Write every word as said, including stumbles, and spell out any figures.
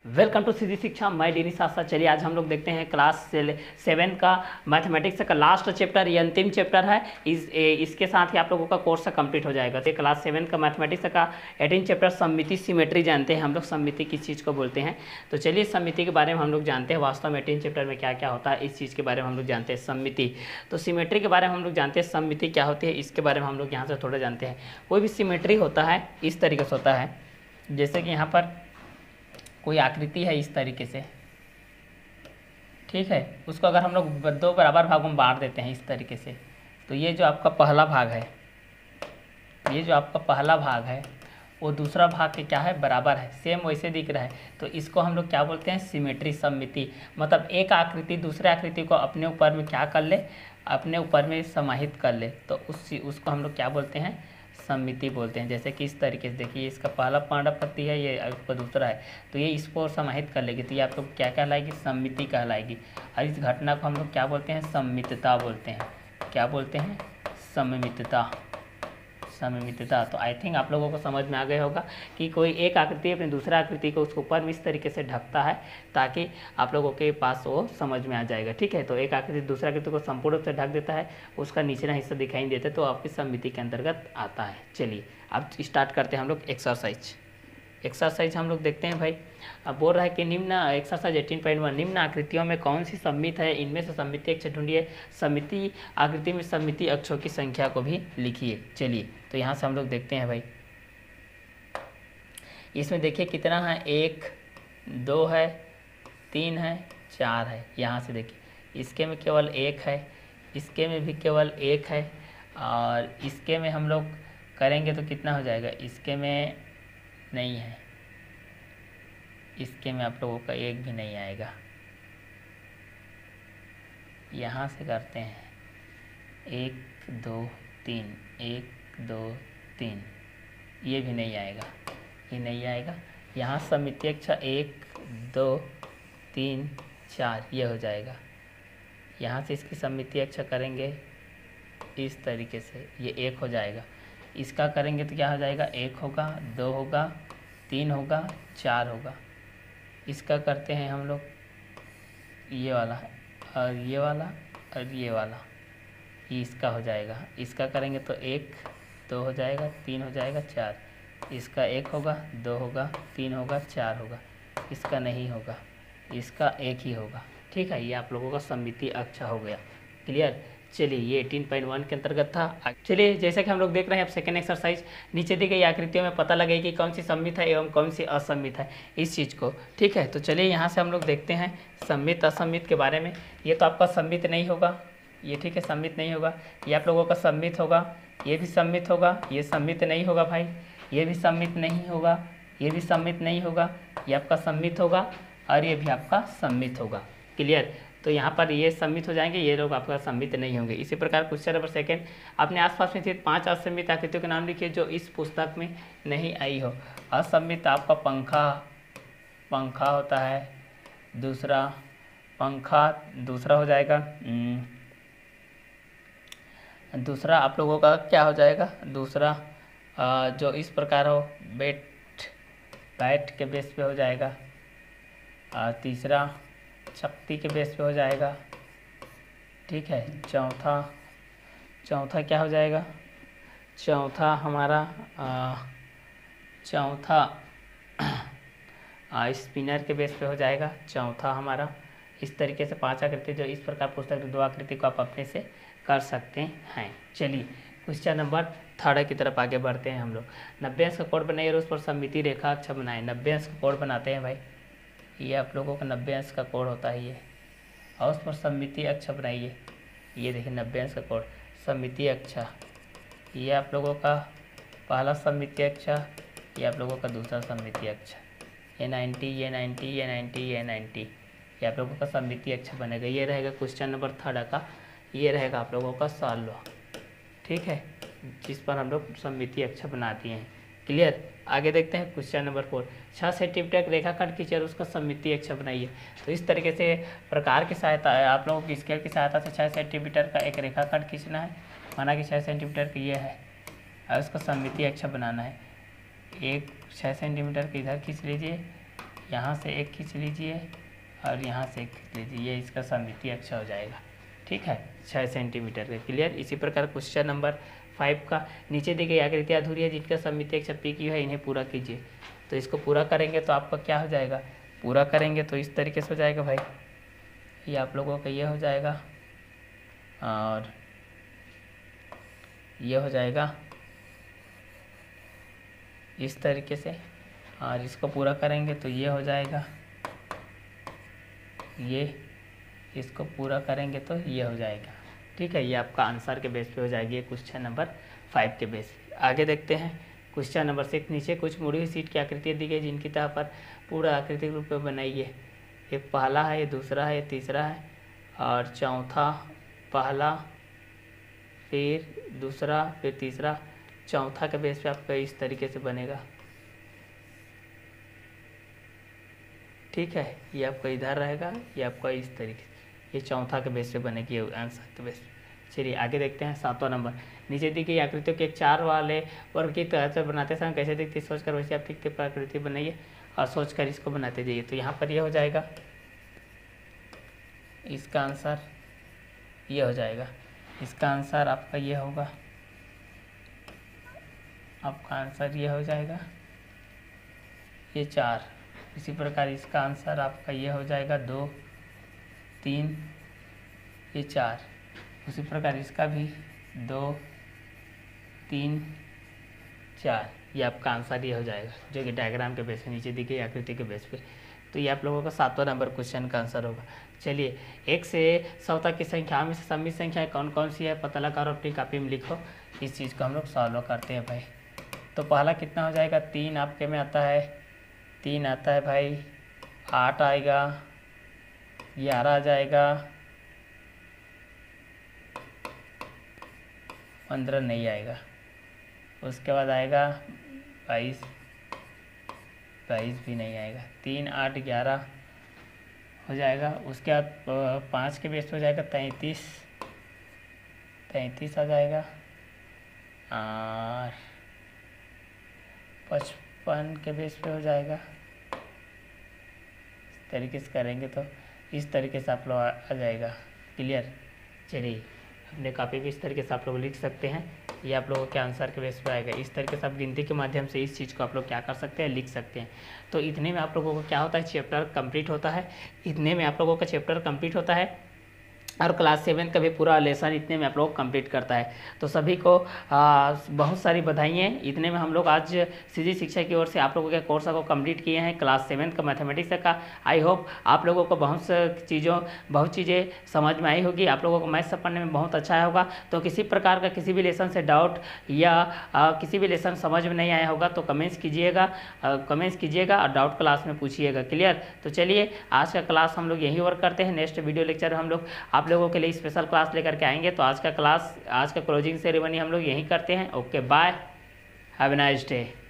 Welcome to सीधी शिक्षा, मैं डीनी सासा। चलिए आज हम लोग देखते हैं क्लास सेवन का मैथमेटिक्स का लास्ट चैप्टर, ये अंतिम चैप्टर है। इस ए, इसके साथ ही आप लोगों का कोर्स कंप्लीट हो जाएगा। तो क्लास सेवन का मैथमेटिक्स का एटीन चैप्टर सममिति सिमेट्री जानते हैं हम लोग। सममिति किस चीज़ को बोलते हैं, तो चलिए सममिति के बारे में हम लोग जानते हैं। वास्तव में एटीन चैप्टर में क्या क्या होता है इस चीज़ के बारे में हम लोग जानते हैं। सममिति तो सिमेट्री के बारे में हम लोग जानते हैं। सममिति क्या होती है इसके बारे में हम लोग यहाँ से थोड़ा जानते हैं। कोई भी सिमेट्री होता है इस तरीके से होता है, जैसे कि यहाँ पर कोई आकृति है इस तरीके से, ठीक है। उसको अगर हम लोग दो बराबर भागों में बांट देते हैं इस तरीके से, तो ये जो आपका पहला भाग है, ये जो आपका पहला भाग है वो दूसरा भाग के क्या है, बराबर है, सेम वैसे दिख रहा है। तो इसको हम लोग क्या बोलते हैं, सिमेट्री, सममिति। मतलब एक आकृति दूसरे आकृति को अपने ऊपर में क्या कर ले, अपने ऊपर में समाहित कर ले, तो उस उसको हम लोग क्या बोलते हैं, सममिति बोलते हैं। जैसे कि इस तरीके से देखिए, इसका पहला पांडव पत्ती है, ये इसका दूसरा है, तो ये इसको समाहित कर लेगी, तो ये आप लोग क्या कहलाएगी, सममिति कहलाएगी। और इस घटना को हम लोग क्या बोलते हैं, सममितता बोलते हैं। क्या बोलते हैं, सममितता, सममितता। तो आई थिंक आप लोगों को समझ में आ गया होगा कि कोई एक आकृति अपनी दूसरा आकृति को उसके ऊपर में इस तरीके से ढकता है, ताकि आप लोगों के पास वो समझ में आ जाएगा, ठीक है। तो एक आकृति दूसरा आकृति को संपूर्ण रूप से ढक देता है, उसका निचला हिस्सा दिखाई नहीं देता, तो आपकी सममिति के अंतर्गत आता है। चलिए अब स्टार्ट करते हैं हम लोग एक्सरसाइज। एक्सरसाइज हम लोग देखते हैं भाई। अब बोल रहा है कि निम्न एक्सरसाइज एटीन पॉइंट वन, निम्न आकृतियों में कौन सी सममित है, इनमें से सममिति अक्ष ढूंढिए। सममिति आकृति में सममिति अक्षों की संख्या को भी लिखिए। चलिए तो यहाँ से हम लोग देखते हैं भाई, इसमें देखिए कितना है, एक, दो है, तीन है, चार है। यहाँ से देखिए इसके में केवल एक है, इसके में भी केवल एक है, और इसके में हम लोग करेंगे तो कितना हो जाएगा, इसके में नहीं है, इसके में आप लोगों का एक भी नहीं आएगा। यहाँ से करते हैं, एक दो तीन, एक दो तीन, ये भी नहीं आएगा, ये नहीं आएगा। यहाँ सममिति अक्ष एक दो तीन चार, ये हो जाएगा। यहाँ से इसकी सममिति अक्ष करेंगे इस तरीके से, ये एक हो जाएगा। इसका करेंगे तो क्या हो जाएगा, एक होगा, दो होगा, तीन होगा, चार होगा। इसका करते हैं हम लोग, ये वाला है, और ये वाला, और ये वाला, ये इसका हो जाएगा। इसका करेंगे तो एक, दो हो जाएगा, तीन हो जाएगा, चार। इसका एक होगा, दो होगा, तीन होगा, चार होगा। इसका नहीं होगा, इसका एक ही होगा, ठीक है। ये आप लोगों का सममिति अक्ष हो गया। क्लियर। चलिए ये एटीन पॉइंट वन के अंतर्गत था। चलिए जैसे कि हम लोग देख रहे हैं अब सेकेंड एक्सरसाइज, नीचे दी गई आकृतियों में पता लगेगी कि कौन सी सममित है एवं कौन सी असममित है इस चीज़ को, ठीक है। तो चलिए यहाँ से हम लोग देखते हैं सममित असममित के बारे में। ये तो आपका सममित नहीं होगा, ये ठीक है, सममित नहीं होगा। ये आप लोगों का सममित होगा, ये भी सममित होगा, ये सममित नहीं होगा भाई, ये भी सममित नहीं होगा, ये भी सममित नहीं होगा, ये आपका सममित होगा, और ये भी आपका सममित होगा। क्लियर। तो यहाँ पर ये सम्मित हो जाएंगे, ये लोग आपका सम्मित नहीं होंगे। इसी प्रकार क्वेश्चन नंबर सेकेंड, अपने आसपास में स्थित पांच असम्मित आकृतियों के नाम लिखिए जो इस पुस्तक में नहीं आई हो। असम्मित आपका पंखा, पंखा होता है, दूसरा पंखा, दूसरा हो जाएगा, दूसरा आप लोगों का क्या हो जाएगा, दूसरा जो इस प्रकार हो, बैट, बैट के बेस पे हो जाएगा। तीसरा शक्ति के बेस पे हो जाएगा, ठीक है। चौथा, चौथा क्या हो जाएगा, चौथा हमारा आ, चौथा आ, स्पिनर के बेस पे हो जाएगा चौथा हमारा। इस तरीके से पांच आकृति जो इस प्रकार पुस्तक दो आकृति को आप अपने से कर सकते हैं। चलिए क्वेश्चन नंबर थर्ड की तरफ आगे बढ़ते हैं हम लोग। नब्बे अंश का कोण बनाइए और उस पर सममिति रेखा अक्ष बनाए। नब्बे अंश का कोण बनाते हैं भाई, ये आप लोगों का नब्बे अंश का कोण होता है ये, और उस पर सममिति अक्ष बनाइए। ये देखिए नब्बे अंश का कोण, सममिति अक्ष, ये आप लोगों का पहला सममिति अक्ष, ये आप लोगों का दूसरा सममिति अक्ष। ये नाइन्टी, ये नाइन्टी, ये नाइन्टी, ये नाइन्टी, ये आप लोगों का सममिति अक्ष बनेगा। ये रहेगा क्वेश्चन नंबर थर्ड का, ये रहेगा आप लोगों का सॉल्व, ठीक है, जिस पर हम लोग सममिति अक्ष बनाते हैं। क्लियर। आगे देखते हैं क्वेश्चन नंबर फोर, छः सेंटीमीटर एक रेखाखंड खींचिए और उसका सममिति अक्ष बनाइए। तो इस तरीके से प्रकार की सहायता आप लोगों की स्केल की सहायता से छः सेंटीमीटर का एक रेखाखंड खींचना है। माना कि छः सेंटीमीटर का ये है, और उसका सममिति अक्ष बनाना है। एक छः सेंटीमीटर का इधर खींच लीजिए, यहाँ से एक खींच लीजिए और यहाँ से एक खींच लीजिए, ये इसका सममितीय अक्ष हो जाएगा। ठीक है, छः सेंटीमीटर का। क्लियर। इसी प्रकार क्वेश्चन नंबर फाइव का, नीचे दी गई आकृतियाँ अधूरी है जिनका सममितीय अक्ष पी क्यू है, इन्हें पूरा कीजिए। तो इसको पूरा करेंगे तो आपका क्या हो जाएगा, पूरा करेंगे तो इस तरीके से हो जाएगा भाई, ये आप लोगों का ये हो जाएगा और ये हो जाएगा इस तरीके से, और इसको पूरा करेंगे तो ये हो जाएगा, ये इसको पूरा करेंगे तो ये हो जाएगा। ठीक है, ये आपका आंसर के बेस पे हो जाएगी क्वेश्चन नंबर फाइव के बेस पे। आगे देखते हैं क्वेश्चन नंबर सिक्स। नीचे कुछ मुड़ी हुई सीट की आकृतियाँ दी गई जिनकी तह पर पूरा आकृतिक रूप में बनाइए। एक पहला है, ये दूसरा है, ये तीसरा है और चौथा, पहला फिर दूसरा फिर तीसरा, चौथा के बेस पे आपका इस तरीके से बनेगा। ठीक है, ये आपका इधर रहेगा, ये आपका इस तरीके से, ये चौथा के बेस पे बनेगी आंसर के बेस पे। चलिए आगे देखते हैं सातवां नंबर। नीचे दी गई आकृतियों के एक चार वाले वर्ग की तरह से बनाते समय कैसे दिखती है सोचकर वैसे आप दिखते आकृति बनाइए और सोचकर इसको बनाते जाइए। तो यहाँ पर ये हो जाएगा, इसका आंसर ये हो जाएगा, इसका आंसर आपका ये होगा, आपका आंसर ये हो जाएगा, ये चार। इसी प्रकार इसका आंसर आपका ये हो जाएगा दो, तीन, ये चार। उसी प्रकार इसका भी दो, तीन, चार, ये आपका आंसर ये हो जाएगा, जो कि डायग्राम के बेस पे नीचे दी गई आकृति के बेस पे। तो ये आप लोगों का सातवां नंबर क्वेश्चन का आंसर होगा। चलिए, एक से सौ तक की संख्या में से सममित संख्याएं कौन कौन सी है पता लगा और अपनी कॉपी में लिखो। इस चीज़ को हम लोग सॉल्व करते हैं भाई। तो पहला कितना हो जाएगा, तीन आपके में आता है, तीन आता है भाई, आठ आएगा, ग्यारह आ जाएगा, पंद्रह नहीं आएगा। उसके बाद आएगा बाईस, बाईस भी नहीं आएगा। तीन, आठ, ग्यारह हो जाएगा। उसके बाद पाँच के बेस हो जाएगा तैंतीस, तैंतीस आ जाएगा और पचपन के बेस पे हो जाएगा। इस तरीके से करेंगे तो इस तरीके से आप लोग आ जाएगा। क्लियर। चलिए, अपने कॉपी भी इस तरीके से आप लोग लिख सकते हैं, ये आप लोगों के आंसर के बेस पे आएगा। इस तरीके से आप गिनती के माध्यम से इस चीज़ को आप लोग क्या कर सकते हैं, लिख सकते हैं। तो इतने में आप लोगों को क्या होता है, चैप्टर कंप्लीट होता है। इतने में आप लोगों का चैप्टर कंप्लीट होता है और क्लास सेवन का भी पूरा लेसन इतने में आप लोग कंप्लीट करता है। तो सभी को आ, बहुत सारी बधाइयाँ। इतने में हम लोग आज सीजी शिक्षा की ओर से आप लोगों के कोर्स को कंप्लीट किए हैं क्लास सेवन का मैथमेटिक्स का। आई होप आप लोगों को बहुत चीज़ों बहुत चीज़ें समझ में आई होगी, आप लोगों को मैथ्स पढ़ने में बहुत अच्छा आया होगा। तो किसी प्रकार का किसी भी लेसन से डाउट या आ, किसी भी लेसन समझ में नहीं आया होगा तो कमेंट्स कीजिएगा, कमेंट्स कीजिएगा और डाउट क्लास में पूछिएगा। क्लियर। तो चलिए, आज का क्लास हम लोग यहीं वर्क करते हैं। नेक्स्ट वीडियो लेक्चर हम लोग आप लोगों के लिए स्पेशल क्लास लेकर के आएंगे। तो आज का क्लास, आज का क्लोजिंग सेरेमनी हम लोग यहीं करते हैं। Okay, bye, have a nice day.